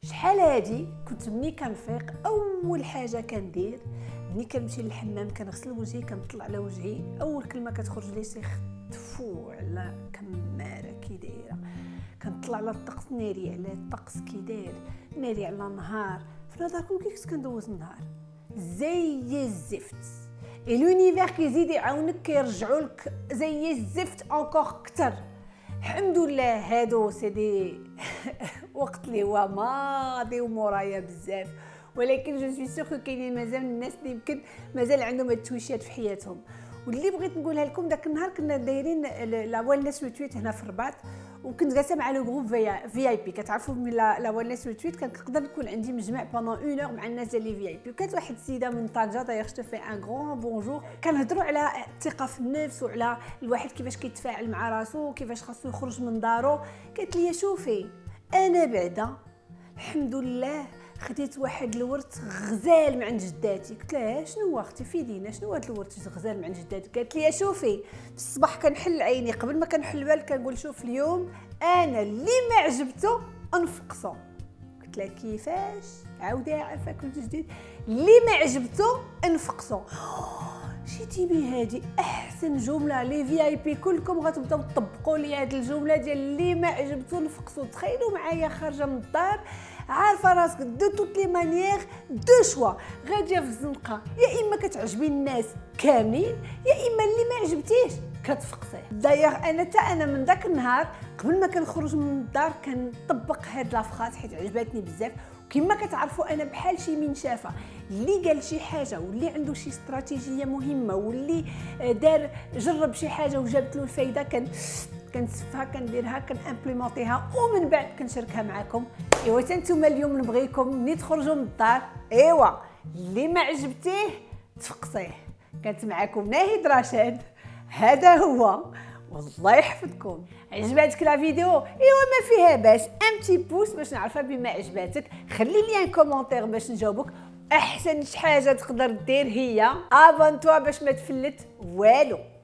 شحال هادي كنت ملي كنفيق اول حاجه كندير ملي كنمشي للحمام كنغسل وجهي، كنطلع على وجهي، اول كلمه كتخرج لي سي تفو على كماره كي دايره، كنطلع على الطقس ناري على الطقس كي داير، ناري على النهار. في نظركم كي كنت كندوز النهار زي الزفت، لونيفير كيزيد يعاونك كيرجعوا لك زي الزفت انكور كتر. الحمد لله هادو سيدي وقت اللي هو ماضي ومورايا بزاف، ولكن جو سوي سور كو كاينين مازال الناس اللي يمكن مازال عندهم التويشات في حياتهم. واللي بغيت نقولها لكم، داك النهار كنا دايرين لا ويلنس ريتويت هنا في الرباط، وكنت جالسه مع لو جروب في اي بي. كتعرفوا من لا ويلنس ريتويت كنقدر نكون عندي مجمع بوندون 1 اور مع الناس ديال لي في اي بي. وكانت واحد السيده من طنجه داير شتو في ان غران بونجور، كنهضروا على الثقه في النفس وعلى الواحد كيفاش كيتفاعل مع راسو وكيفاش خاصو يخرج من دارو. قالت لي شوفي انا بعدا الحمد لله خديت واحد الورث غزال من عند جداتي. قلت لها شنو اختي فيدينا شنو هاد الورث غزال من عند جداتك؟ قالت لي شوفي في الصباح كنحل عيني قبل ما كنحل البال كنقول شوف اليوم انا اللي ما عجبته انفقصو. قلت لها كيفاش؟ عاوديها عافاك من جديد. اللي ما عجبته انفقصو. شتي بي هادي احسن جمله، لي في اي بي كلكم غتبداو تطبقوا لي هاد الجمله ديال اللي ما عجبته نفقصو. تخيلوا معايا خارجه من الدار عارفه راسك دو توت لي مانيير دو شوا، غاديه في الزنقه، يا اما كتعجبي الناس كاملين يا اما اللي ما عجبتيش كتفقصيه. دايوغ انا من داك النهار قبل ما كنخرج من الدار كنطبق هاد لافخاز حيت عجبتني بزاف. كما كتعرفوا انا بحال شي من شافه اللي قال شي حاجه واللي عنده شي استراتيجيه مهمه واللي دار جرب شي حاجه وجابت له الفايده كنسفها كنديرها كنامبليمونطيها ومن بعد كنشاركها معكم. ايوا حتى نتوما اليوم نبغيكم ملي تخرجوا من الدار ايوا اللي ما عجبتيه تفقصيه. كانت معكم ناهد رشاد، هذا هو، والله يحفظكم. عجبتك لا فيديو؟ ايوا ما فيها باش ان بتي بوس باش نعرفها بما عجباتك، خلي لي ان كومونتير باش نجاوبك. احسن حاجه تقدر دير هي ابونتوا باش ما تفلت والو.